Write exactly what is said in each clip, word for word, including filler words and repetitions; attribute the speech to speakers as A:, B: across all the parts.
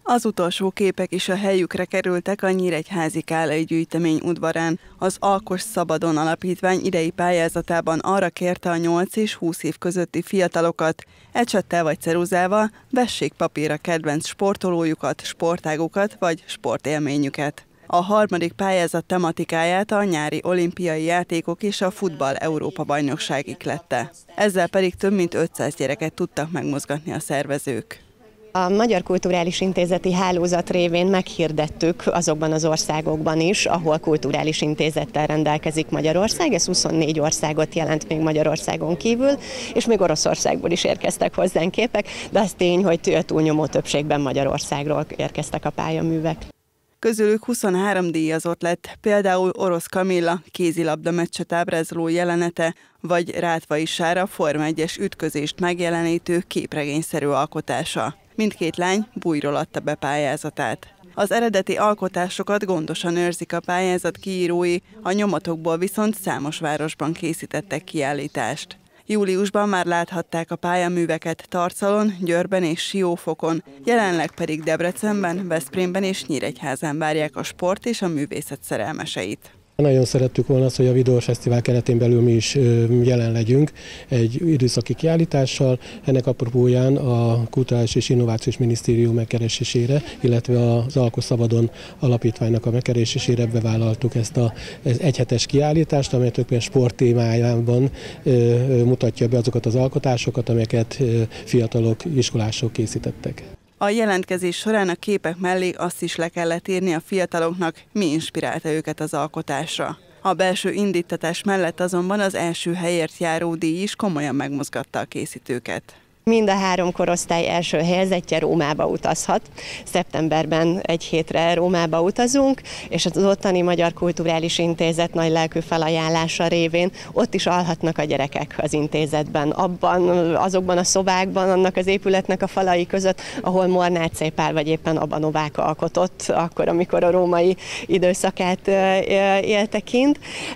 A: Az utolsó képek is a helyükre kerültek a nyíregyházi Kállai gyűjtemény udvarán. Az Alkos Szabadon Alapítvány idei pályázatában arra kérte a nyolc és húsz év közötti fiatalokat, ecsettel vagy ceruzával vessék papírra kedvenc sportolójukat, sportágukat vagy sportélményüket. A harmadik pályázat tematikáját a nyári olimpiai játékok és a futball Európa-bajnokság ihlette. Ezzel pedig több mint ötszáz gyereket tudtak megmozgatni a szervezők.
B: A Magyar Kulturális Intézeti Hálózat révén meghirdettük azokban az országokban is, ahol kulturális intézettel rendelkezik Magyarország. Ez huszonnégy országot jelent még Magyarországon kívül, és még Oroszországból is érkeztek hozzánk képek, de az tény, hogy túlnyomó többségben Magyarországról érkeztek a pályaművek.
A: Közülük huszonhárom díjazott lett, például Orosz Kamilla kézilabda meccset ábrázoló jelenete, vagy Rátvai Sára Forma egyes ütközést megjelenítő képregényszerű alkotása. Mindkét lány bújról adta be pályázatát. Az eredeti alkotásokat gondosan őrzik a pályázat kiírói, a nyomatokból viszont számos városban készítettek kiállítást. Júliusban már láthatták a pályaműveket Tarcalon, Győrben és Siófokon, jelenleg pedig Debrecenben, Veszprémben és Nyíregyházán várják a sport és a művészet szerelmeseit.
C: Nagyon szerettük volna azt, hogy a videófesztivál keretén belül mi is jelen legyünk egy időszaki kiállítással. Ennek apropóján a Kulturális és Innovációs Minisztérium megkeresésére, illetve az Alkos Szabadon Alapítványnak a megkeresésére bevállaltuk ezt az egyhetes kiállítást, amely többnyire sport témájában mutatja be azokat az alkotásokat, amelyeket fiatalok, iskolások készítettek.
A: A jelentkezés során a képek mellé azt is le kellett írni a fiataloknak, mi inspirálta őket az alkotásra. A belső indítatás mellett azonban az első helyért járó díj is komolyan megmozgatta a készítőket.
B: Mind a három korosztály első helyezettje Rómába utazhat. Szeptemberben egy hétre Rómába utazunk, és az ottani Magyar Kulturális Intézet nagy lelkű felajánlása révén ott is alhatnak a gyerekek az intézetben, abban, azokban a szobákban, annak az épületnek a falai között, ahol Molnár Cépál vagy éppen Aba Novák alkotott, akkor, amikor a római időszakát élte kint,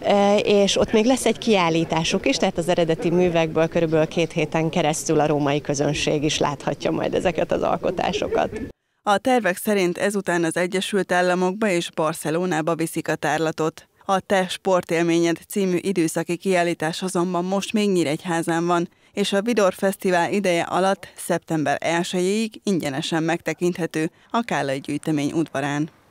B: és ott még lesz egy kiállításuk is, tehát az eredeti művekből körülbelül két héten keresztül a római közönség is láthatja majd ezeket az alkotásokat.
A: A tervek szerint ezután az Egyesült Államokba és Barcelonába viszik a tárlatot. A Te sportélményed című időszaki kiállítás azonban most még Nyíregyházán van, és a Vidor Fesztivál ideje alatt szeptember elsejéig ingyenesen megtekinthető a Kállai gyűjtemény udvarán.